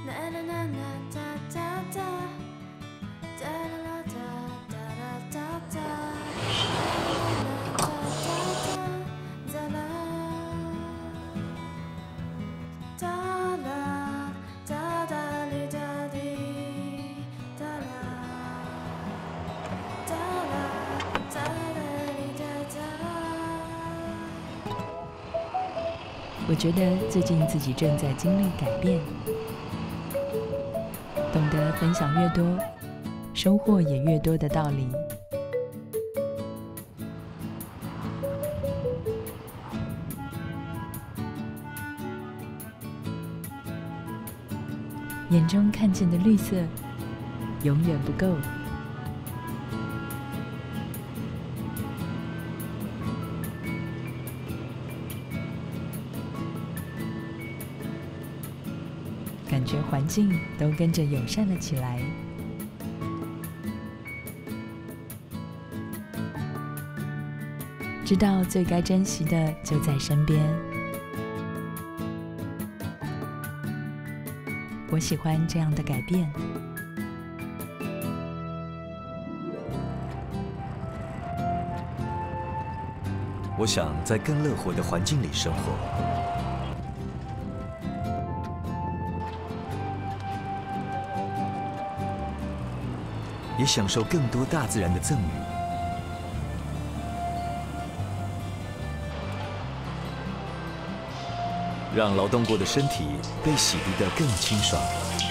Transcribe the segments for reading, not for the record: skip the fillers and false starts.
我觉得最近自己正在经历改变，懂得分享越多，收获也越多的道理。眼中看见的绿色，永远不够。感觉环境都跟着友善了起来。知道最该珍惜的就在身边。我喜欢这样的改变。 我想在更乐活的环境里生活。也享受更多大自然的赠予，让劳动过的身体被洗涤得更清爽。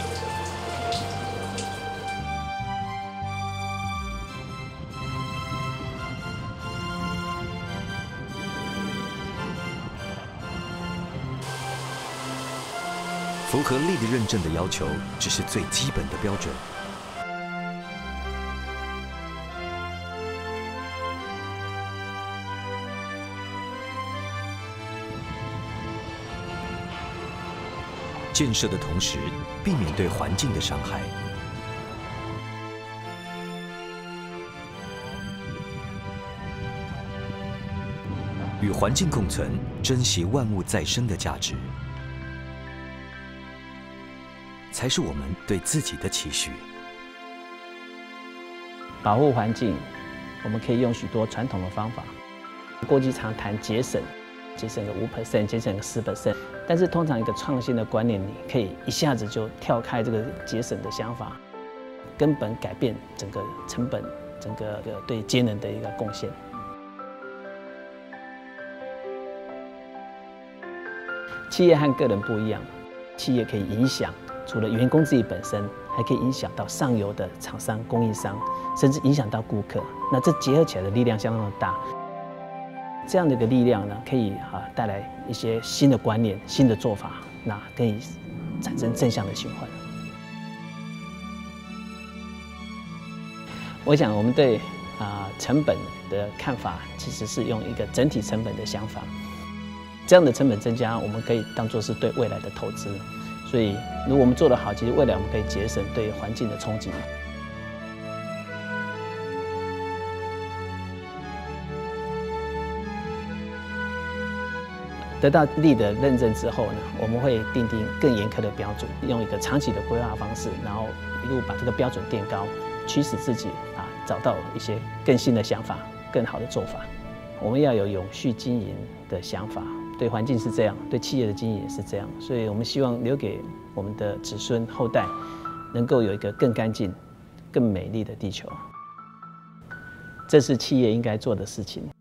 符合力的认证的要求，只是最基本的标准。建设的同时，避免对环境的伤害。与环境共存，珍惜万物再生的价值，才是我们对自己的期许。 保护环境，我们可以用许多传统的方法。过去常谈节省，节省个5%，节省个10%。但是通常一个创新的观念，你可以一下子就跳开这个节省的想法，根本改变整个成本，整个对节能的一个贡献。企业和个人不一样，企业可以影响除了员工自己本身，还可以影响到上游的厂商、供应商，甚至影响到顾客。那这结合起来的力量相当的大。这样的一个力量呢，可以带来一些新的观念、新的做法，那可以产生正向的循环。我想我们对成本的看法，其实是用一个整体成本的想法。这样的成本增加，我们可以当作是对未来的投资。所以，如果我们做得好，其实未来我们可以节省对环境的冲击。得到力的认证之后呢，我们会订定更严苛的标准，用一个长期的规划方式，然后一路把这个标准垫高，驱使自己找到一些更新的想法、更好的做法。我们要有永续经营的想法，对环境是这样，对企业的经营也是这样，所以我们希望留给我们的子孙后代，能够有一个更干净、更美丽的地球。这是企业应该做的事情。